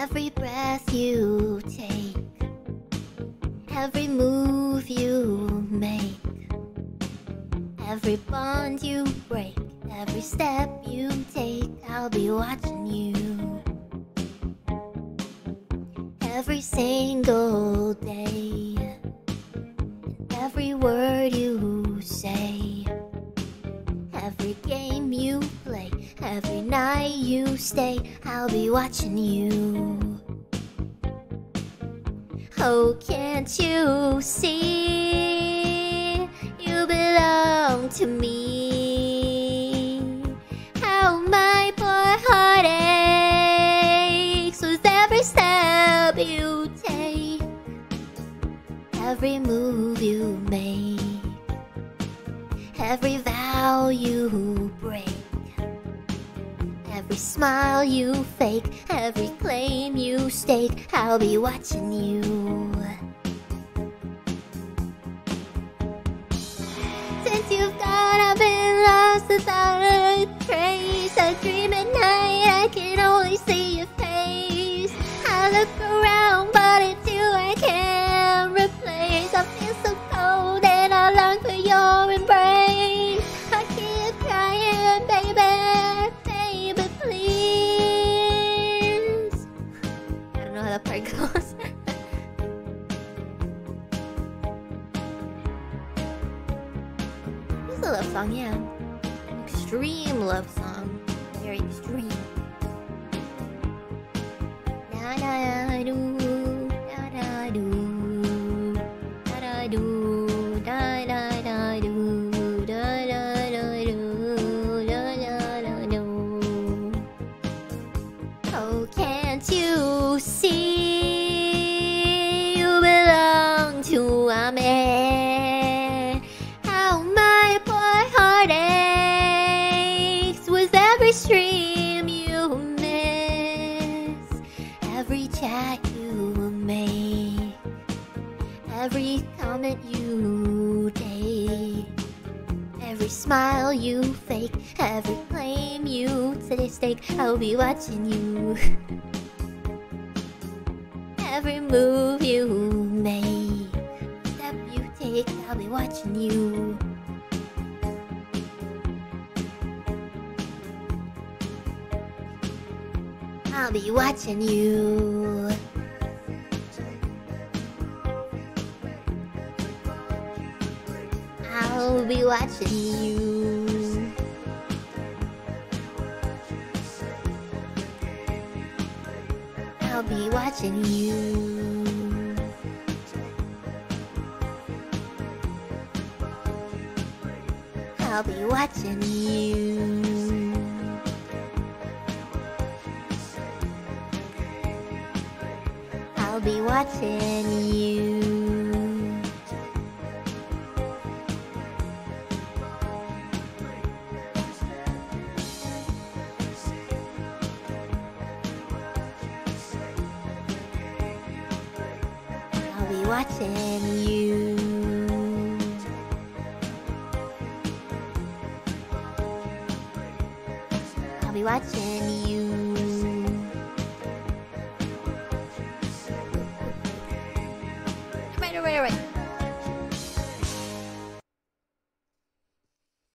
Every breath you take, every move you make, every bond you break, every step you take, I'll be watching you. Every single day, every word you say, every game you play, every night you stay, I'll be watching you. Oh, can't you see you belong to me? How my poor heart aches with every step you take, every move you make, every vow you break, every smile you fake, every claim you stake, I'll be watching you. Since you've gone, I've been lost without a trace. I dream at night, I can only see your face. I look around, but it's you I can't replace. I feel so cold and I long for your embrace. I keep crying, baby, baby, please. I don't know how that part goes. It's a love song, yeah. An extreme love song. Very extreme. Da da do, da da do, da da do, da da da do, da da da do, da da da do. Oh, can't you see you belong to a man? How my poor heart aches with every stream you miss, every chat you make, every comment you take, every smile you fake, every claim you stake, I'll be watching you. Every move you make, step you take, I'll be watching you. I'll be watching you. I'll be watching you. I'll be watching you. I'll be watching you. I'll be watching you. I'll be watching you. I'll be watching you. Right.